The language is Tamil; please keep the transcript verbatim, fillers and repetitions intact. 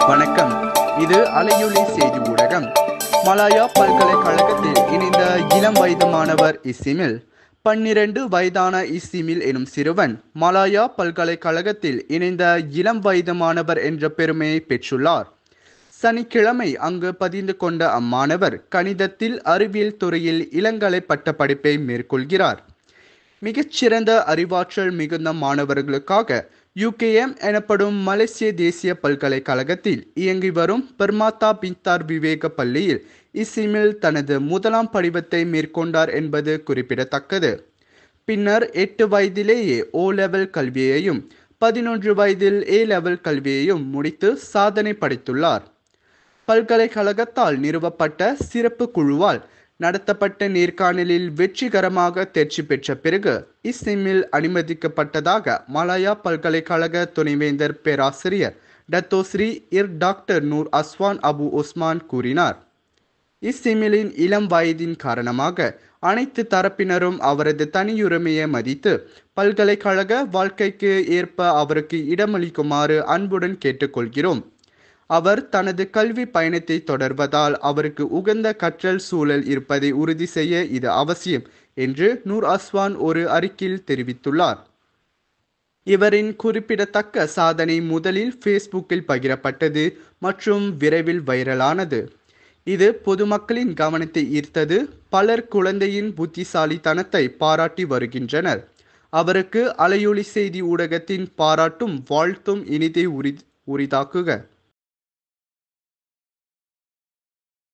வணக்கம். இது அலையொலி செய்தி ஊடகம். மலாயா பல்கலைக்கழகத்தில் இணைந்த இளம் வயது மாணவர் இஸ்மில். பன்னிரண்டு வயதான இஸ்மில் எனும் சிறுவன் மலாயா பல்கலைக்கழகத்தில் இணைந்த இளம் வயது மாணவர் என்ற பெருமையை பெற்றுள்ளார். சனிக்கிழமை அங்கு பதிந்து கொண்ட அம்மாணவர் கணிதத்தில் அறிவியல் துறையில் இளங்கலை பட்டப்படிப்பை மேற்கொள்கிறார். மிகச்சிறந்த அறிவாற்றல் மிகுந்த மாணவர்களுக்காக யூகேஎம் எனப்படும் மலேசிய தேசிய பல்கலைக்கழகத்தில் இயங்கி வரும் பெர்மாத்தா பிந்தார் விவேக பள்ளியில் இஸ்மில் தனது முதலாம் படிவத்தை மேற்கொண்டார் என்பது குறிப்பிடத்தக்கது. பின்னர் எட்டு வயதிலேயே ஓ லெவல் கல்வியையும் பதினொன்று வயதில் ஏ லெவல் கல்வியையும் முடித்து சாதனை படைத்துள்ளார். பல்கலைக்கழகத்தால் நிறுவப்பட்ட சிறப்பு குழுவால் நடத்தப்பட்ட நேர்காணலில் வெற்றிகரமாக தேர்ச்சி பெற்ற பிறகு இஸ்மில் அனுமதிக்கப்பட்டதாக மலாயா பல்கலைக்கழக துணைவேந்தர் பேராசிரியர் Datuk Seri Ir doctor Noor Azwan Abu Osman கூறினார். இஸ்மிலின் இளம் வயதின் காரணமாக அனைத்து தரப்பினரும் அவரது தனியுரிமையை மதித்து பல்கலைக்கழக வாழ்க்கைக்கு ஏற்ப அவருக்கு இடமளிக்குமாறு அன்புடன் கேட்டுக்கொள்கிறோம். அவர் தனது கல்வி பயணத்தை தொடர்வதால் அவருக்கு உகந்த கற்றல் சூழல் இருப்பதை உறுதி செய்ய இது அவசியம் என்று நூர் அஸ்வான் ஒரு அறிக்கையில் தெரிவித்துள்ளார். இவரின் குறிப்பிடத்தக்க சாதனை முதலில் ஃபேஸ்புக்கில் பகிரப்பட்டது மற்றும் விரைவில் வைரலானது. இது பொதுமக்களின் கவனத்தை ஈர்த்தது. பலர் குழந்தையின் புத்திசாலித்தனத்தை பாராட்டி வருகின்றனர். அவருக்கு அலையொலி செய்தி ஊடகத்தின் பாராட்டும் வாழ்த்தும் இனிதை உரி உரிதாக்குக.